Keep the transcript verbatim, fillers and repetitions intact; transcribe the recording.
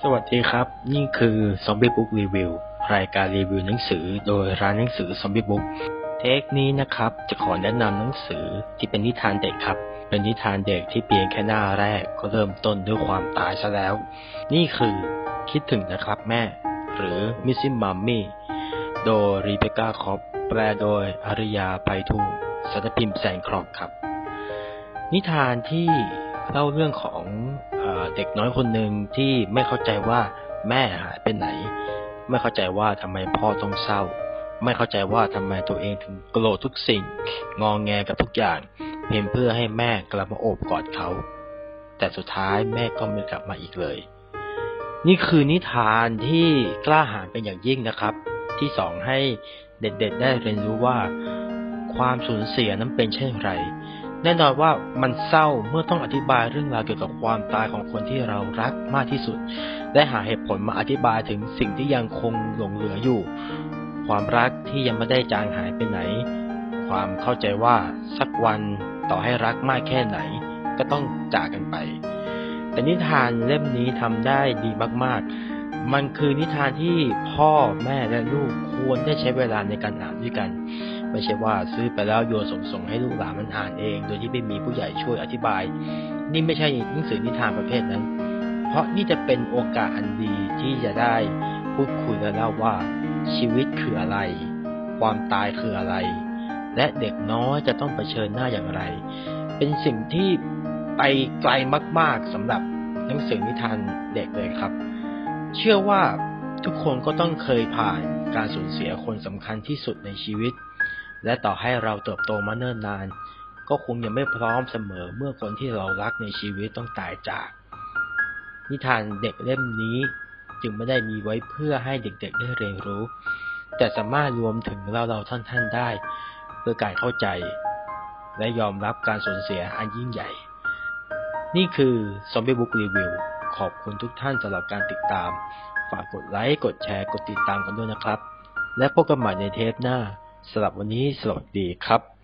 สวัสดีครับนี่คือ Zombie Book Review รายการรีวิวหนังสือโดยร้านหนังสือ Zombie Book เทคนี้นะครับจะขอแนะนำหนังสือที่เป็นนิทานเด็กครับเป็นนิทานเด็กที่เพียงแค่หน้าแรกก็เริ่มต้นด้วยความตายซะแล้วนี่คือคิดถึงนะครับแม่หรือ Missing Mommy โดยรีเบคก้าคอปแปลโดยอริยาไพฑูรย์สำนักพิมพ์แสงครอบครับนิทานที่เล่าเรื่องของเอ่อเด็กน้อยคนหนึ่งที่ไม่เข้าใจว่าแม่หายไปไหนไม่เข้าใจว่าทำไมพ่อต้องเศร้าไม่เข้าใจว่าทำไมตัวเองถึงโกรธทุกสิ่งงอแงกับทุกอย่างเพียงเพื่อให้แม่กลับมาโอบกอดเขาแต่สุดท้ายแม่ก็ไม่กลับมาอีกเลยนี่คือนิทานที่กล้าหาญเป็นอย่างยิ่งนะครับที่สอนให้เด็กๆได้เรียนรู้ว่าความสูญเสียนั้นเป็นเช่นไรแน่นอนว่ามันเศร้าเมื่อต้องอธิบายเรื่องราวเกี่ยวกับความตายของคนที่เรารักมากที่สุดและหาเหตุผลมาอธิบายถึงสิ่งที่ยังคงหลงเหลืออยู่ความรักที่ยังไม่ได้จางหายไปไหนความเข้าใจว่าสักวันต่อให้รักมากแค่ไหนก็ต้องจากกันไปแต่นิทานเล่มนี้ทำได้ดีมากๆมันคือนิทานที่พ่อแม่และลูกควรได้ใช้เวลาในการอ่านด้วยกันไม่ใช่ว่าซื้อไปแล้วโยนส่งๆให้ลูกหลานมันอ่านเองโดยที่ไม่มีผู้ใหญ่ช่วยอธิบายนี่ไม่ใช่หนังสือนิทานประเภทนั้นเพราะนี่จะเป็นโอกาสอันดีที่จะได้พูดคุยและเล่าว่าชีวิตคืออะไรความตายคืออะไรและเด็กน้อยจะต้องเผชิญหน้าอย่างไรเป็นสิ่งที่ไปไกลมากๆสำหรับหนังสือนิทานเด็กเลยครับเชื่อว่าทุกคนก็ต้องเคยผ่านการสูญเสียคนสำคัญที่สุดในชีวิตและต่อให้เราเติบโตมาเนิ่นนานก็คงยังไม่พร้อมเสมอเมื่อคนที่เรารักในชีวิตต้องตายจากนิทานเด็กเล่มนี้จึงไม่ได้มีไว้เพื่อให้เด็กๆได้เรียนรู้แต่สามารถรวมถึงเราเราท่านๆได้เพื่อการเข้าใจและยอมรับการสูญเสียอันยิ่งใหญ่นี่คือ Zombie Book Review ขอบคุณทุกท่านสำหรับการติดตามฝากกดไลค์กดแชร์กดติดตามกันด้วยนะครับและพบกันใหม่ในเทปหน้าสำหรับวันนี้สวัสดีครับ